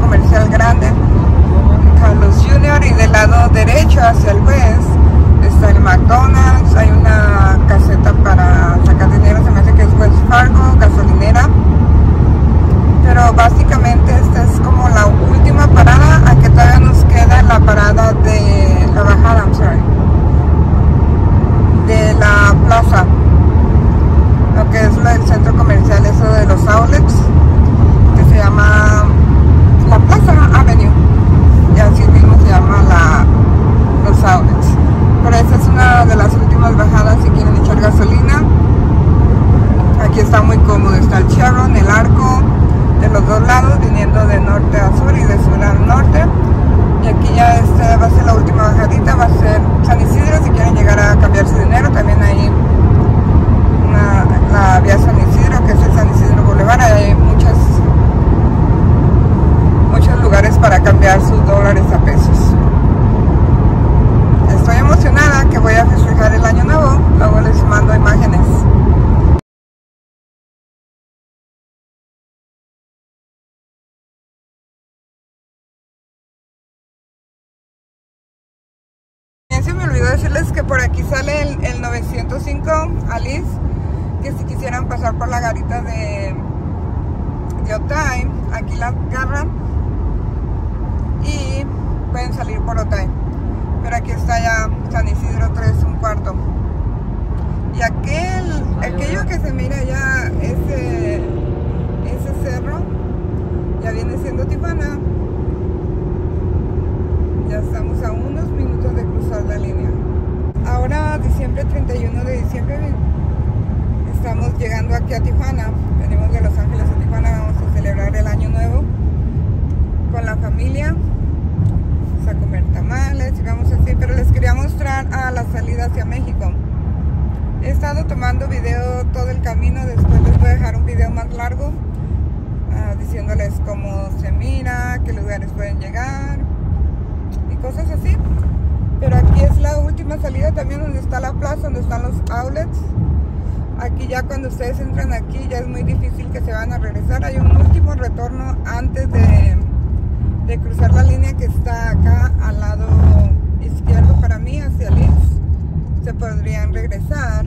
comercial grande, Carlos Jr., y del lado derecho hacia el west está el McDonald's. Hay una caseta para sacar dinero, se me hace que es Wells Fargo, gasolinera. Pero básicamente esta es como la última parada, a que todavía nos queda la parada de la bajada, de la plaza, lo que es el centro comercial, eso de los outlets, que se llama la Plaza Avenue, y así mismo se llama los outlets. Pero esta es una de las últimas bajadas si quieren echar gasolina. Aquí está muy cómodo, está el Chevron, el Arco, de los dos lados, viniendo de norte a sur y de sur al norte. Y aquí ya va a ser la última bajadita, va a ser San Isidro si quieren llegar a cambiar su dinero. También hay la vía San Isidro, que es el San Isidro Boulevard. Hay muchos lugares para cambiar sus dólares a pesos. Estoy emocionada que voy a festejar el año nuevo, luego les mando imágenes. Se me olvidó decirles que por aquí sale el 905 Alice, que si quisieran pasar por la garita de Otay, aquí la agarran y pueden salir por Otay. Pero aquí está ya San Isidro 3 1/4. Y aquello que se mira ya, ese cerro, ya viene siendo Tijuana. Ya estamos a unos minutos de cruzar la línea. Ahora, 31 de diciembre, estamos llegando aquí a Tijuana. Venimos de Los Ángeles a Tijuana, vamos a celebrar el año nuevo con la familia. Vamos a comer tamales y vamos así, pero les quería mostrar a la salida hacia México. He estado tomando video todo el camino, después les voy a dejar un video más largo diciéndoles cómo se mira, qué lugares pueden llegar y cosas así. Pero aquí es la última salida también, donde está la plaza, donde están los outlets. Aquí ya cuando ustedes entran aquí ya es muy difícil que se van a regresar. Hay un último retorno antes de cruzar la línea, que está acá al lado izquierdo para mí, hacia Liz. Se podrían regresar,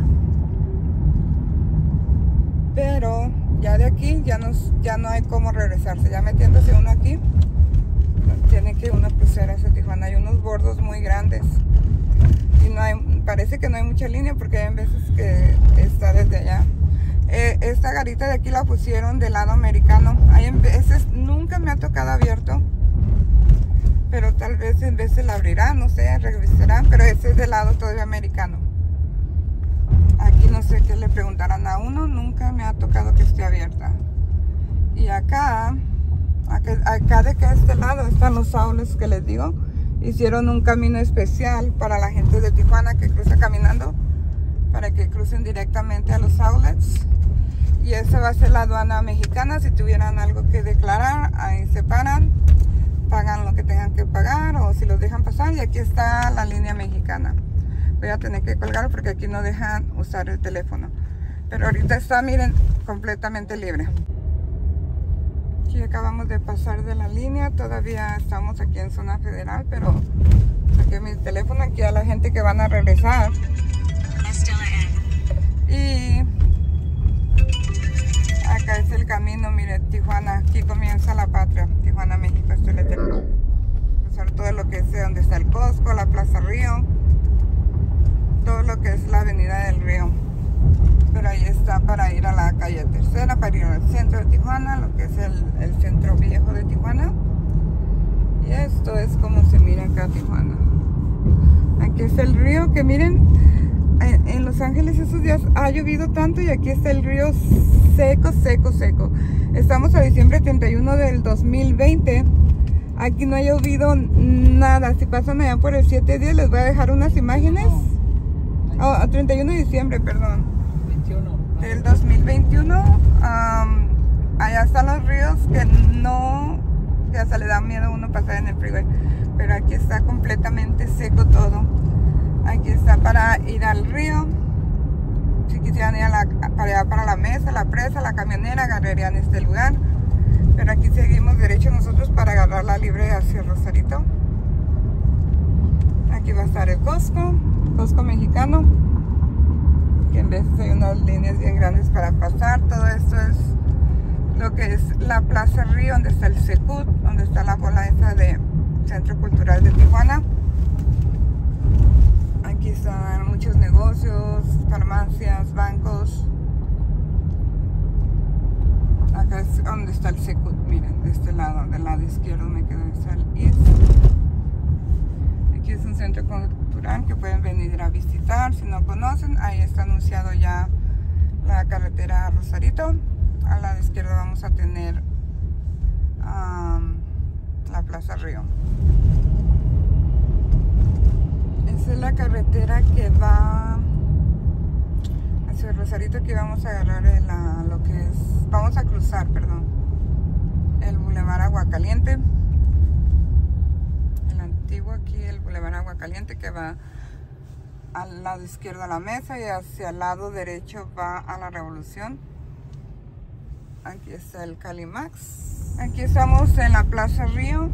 pero ya de aquí ya no hay cómo regresarse. Ya metiéndose uno aquí, tiene que uno cruzar hacia Tijuana. Hay unos bordos muy grandes y parece que no hay mucha línea, porque hay veces que está desde allá. Esta garita de aquí la pusieron del lado americano. Hay veces, nunca me ha tocado abierto, pero tal vez en veces la abrirán, no sé, revisarán, pero ese es del lado todavía americano. Aquí no sé qué le preguntarán a uno, nunca me ha tocado que esté abierta. Y acá de que este lado están los outlets que les digo. Hicieron un camino especial para la gente de Tijuana que cruza caminando, para que crucen directamente a los outlets. Y esa va a ser la aduana mexicana. Si tuvieran algo que declarar, ahí se paran, pagan lo que tengan que pagar, o si los dejan pasar. Y aquí está la línea mexicana. Voy a tener que colgar porque aquí no dejan usar el teléfono, pero ahorita está, miren, completamente libre. Aquí acabamos de pasar de la línea, todavía estamos aquí en zona federal, pero saqué mi teléfono aquí a la gente que van a regresar. Y acá es el camino, mire, Tijuana, aquí comienza la patria, Tijuana, México, este es el eterno. Pasar todo lo que es donde está el Costco, la Plaza Río, todo lo que es la avenida del Río. Pero ahí está para ir a la calle Tercera, para ir al centro de Tijuana, lo que es el centro viejo de Tijuana. Y esto es como se mira acá Tijuana. Aquí está el río, que miren, en Los Ángeles esos días ha llovido tanto y aquí está el río seco, seco, seco. Estamos a diciembre 31 del 2020. Aquí no ha llovido nada. Si pasan allá por el 710 les voy a dejar unas imágenes. A 31 de diciembre, perdón, del 2021. Allá están los ríos que hasta le da miedo a uno pasar en el freeway, pero aquí está completamente seco todo. Aquí está para ir al río. Si quisieran ir para allá, para la mesa, la presa, la camionera, agarrarían este lugar, pero aquí seguimos derecho nosotros para agarrar la libre hacia Rosarito. Aquí va a estar el Costco mexicano, que en veces hay unas líneas bien grandes para pasar. Todo esto es lo que es la Plaza Río, donde está el Secut, donde está la bola esa de Centro Cultural de Tijuana. Aquí están muchos negocios, farmacias, bancos. Acá es donde está el Secut, miren, de este lado, del lado izquierdo me quedo, está el East. Aquí es un centro cultural que pueden venir a visitar si no conocen. Ahí está anunciado ya la carretera a Rosarito. A la izquierda vamos a tener la Plaza Río. Esa es la carretera que va hacia Rosarito. Aquí vamos a agarrar vamos a cruzar, perdón, el Boulevard Aguacaliente. El antiguo aquí, el Boulevard Aguacaliente, que va al lado izquierdo a la Mesa y hacia el lado derecho va a la Revolución. Aquí está el Calimax. Aquí estamos en la Plaza Río,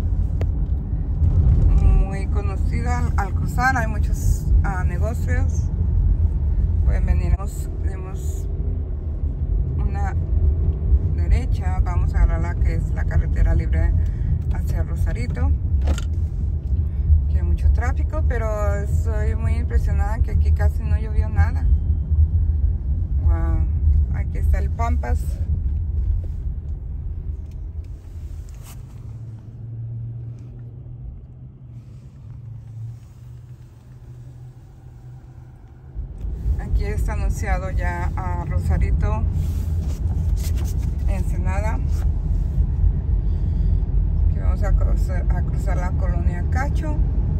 muy conocida. Al cruzar hay muchos negocios. Pueden venir, tenemos una derecha, vamos a agarrar la que es la carretera libre hacia Rosarito. Aquí hay mucho tráfico, pero estoy muy impresionada que aquí casi no llovió nada. Wow. Aquí está el Pampas. Aquí está anunciado ya a Rosarito, Ensenada. Aquí vamos a cruzar la colonia Cacho.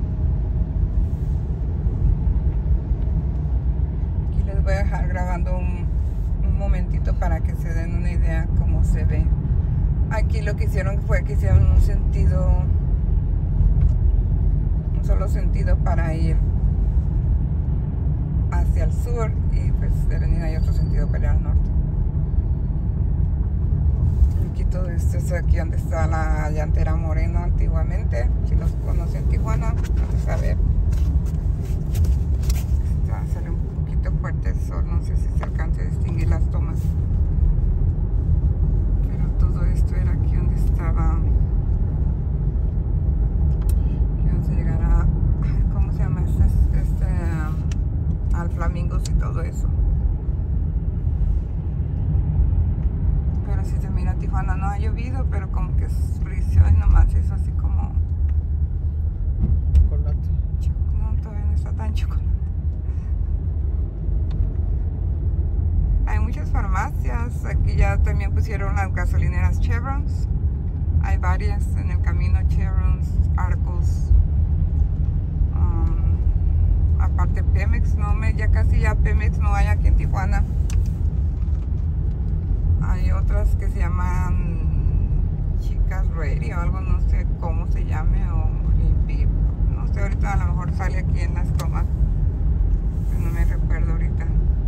Aquí les voy a dejar grabando un momentito para que se den una idea cómo se ve. Aquí lo que hicieron fue que hicieron un solo sentido para ir hacia el sur, y pues de venir hay otro sentido para ir al norte. Aquí todo esto es aquí donde está la llantera Moreno antiguamente, si los conocen Tijuana, vamos a ver. Sale un poquito fuerte el sol, no sé si se alcanza a distinguir las tomas, pero todo esto era aquí donde estaba. Aquí vamos a llegar a, ¿cómo se llama? Al Flamingos y todo eso. Pero si se mira Tijuana, no ha llovido, pero como que es frío y nomás es así como chocolate. No, todavía no está tan chocolate. Hay muchas farmacias. Aquí ya también pusieron las gasolineras Chevrons. Hay varias en el camino, Chevrons, Arcos. Aparte Pemex, ya casi Pemex no hay aquí en Tijuana. Hay otras que se llaman Chicas Radio, algo no sé cómo se llame, o IP, no sé, ahorita a lo mejor sale aquí en las tomas, pero no me recuerdo ahorita.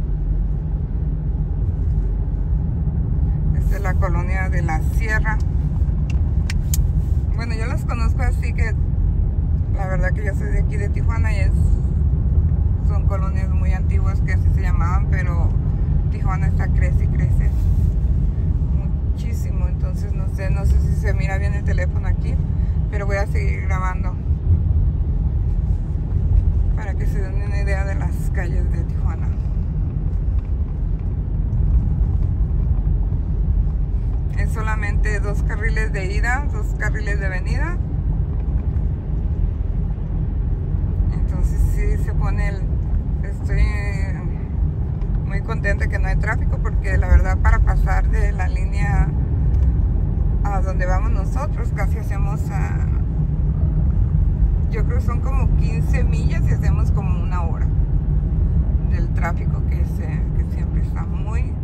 Esta es la colonia de la Sierra. Bueno, yo las conozco así, que la verdad que yo soy de aquí de Tijuana y son colonias muy antiguas que así se llamaban, pero Tijuana está crece y crece muchísimo. Entonces no sé si se mira bien el teléfono aquí, pero voy a seguir grabando para que se den una idea de las calles de Tijuana. Es solamente 2 carriles de ida, 2 carriles de venida. Entonces sí se pone estoy muy contenta que no hay tráfico, porque la verdad para pasar de la línea a donde vamos nosotros casi hacemos yo creo que son como 15 millas y hacemos como 1 hora del tráfico que siempre está muy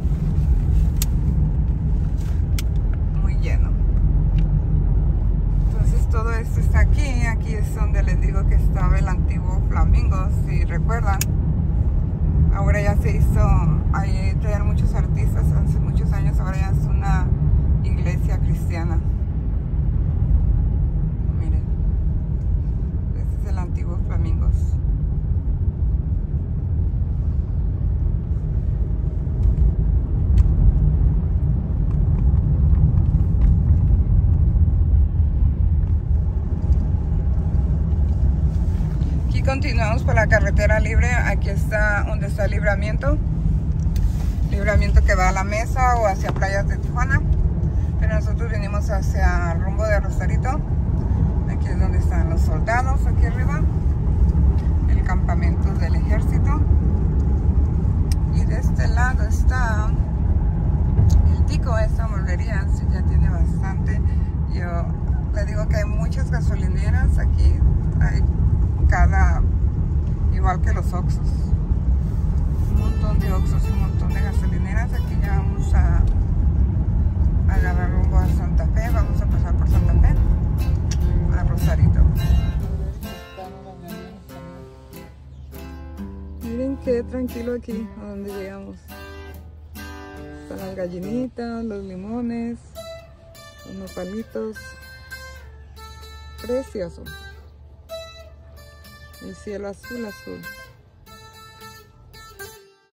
lleno. Entonces todo esto está aquí es donde les digo que estaba el antiguo Flamingos, si recuerdan. Ahora ya se hizo, ahí traían muchos artistas hace muchos años, ahora ya es una iglesia cristiana. continuamos por la carretera libre. Aquí está donde está el libramiento. Libramiento que va a La Mesa o hacia playas de Tijuana. Pero nosotros venimos hacia el rumbo de Rosarito. Aquí es donde están los soldados, aquí arriba. El campamento del ejército. Y de este lado está el Tico, esta hamburguería. Sí, ya tiene bastante. Yo le digo que hay muchas gasolineras aquí. Hay igual que los Oxxos. Un montón de Oxxos y un montón de gasolineras. Aquí ya vamos a agarrar rumbo a Santa Fe. Vamos a pasar por Santa Fe a Rosarito. Miren qué tranquilo aquí a donde llegamos. Están las gallinitas, los limones, los nopalitos. Precioso. El cielo azul, azul.